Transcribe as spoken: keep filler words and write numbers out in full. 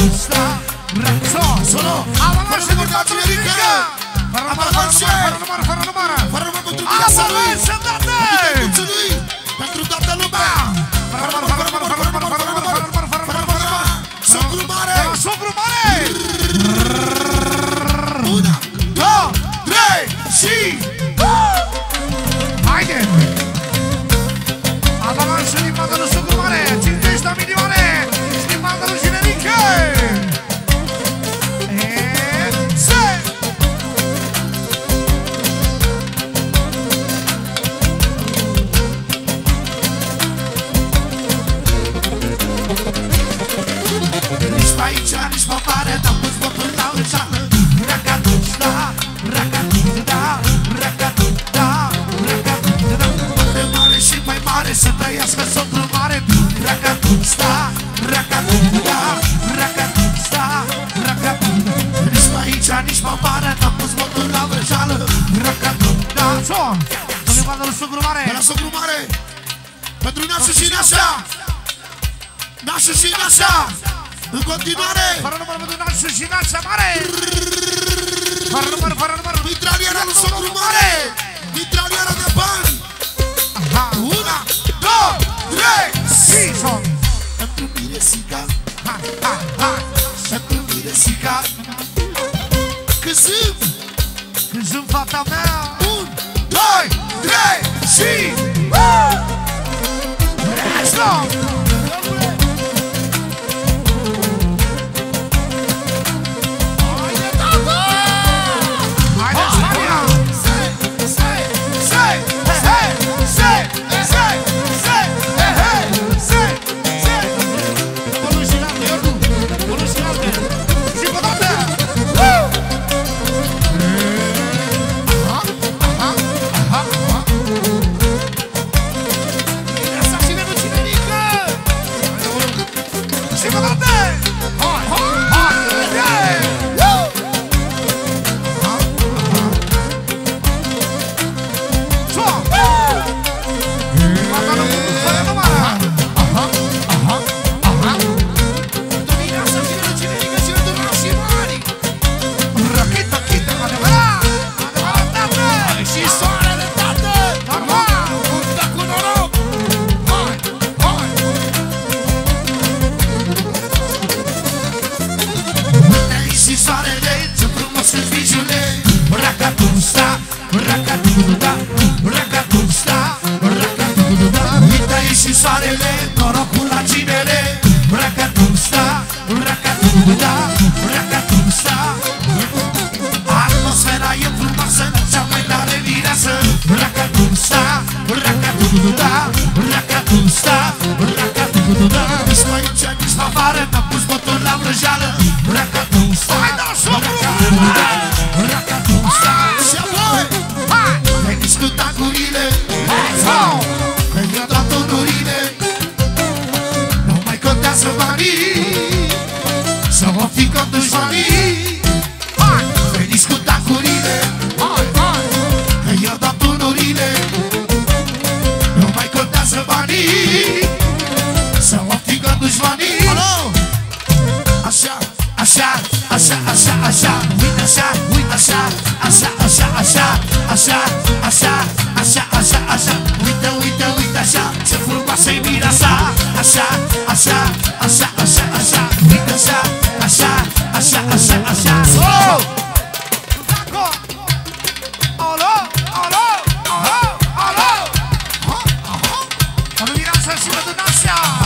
Racatusta, Racatusta, Solo, Avalanche de Catolica, Avalanche, fără număr, fără număr, fără număr pentru Avalanche, date! Pentru toată lumea! Fără număr, fără număr, fără număr, fără număr, fără număr, fără număr, fără număr! Socru mare! Socru mare! Una, două, trei și... Haide! Avalanche din banda lui Socru mare, cincizeci de milioane! Din banda lui Generică! Aici nici mă pare, dar pus botul la înșală. Racatusta, racatusta, racatusta, racatusta. Foarte mare și mai mare, să trăiască socru mare. Racatusta, racatusta, racatusta, racatusta. Nici pe aici, nici mă pare, dar pus botul la înșală. Racatusta. Son, să-mi vadă lui socru mare. De la socru mare, pentru nașul și nașa. Nașul și nașa. În continuare! Fără număr pentru nașul și nașa mare! Fără număr, fără număr! Mitraliera lui socru mare! Mitraliera de bani! Una, două, trei! Și son! Pentru mine sica! Pentru mine sica! Când sunt! Când sunt fata mea! Un, doi, trei și... Resto! Luminața și pentru nașa!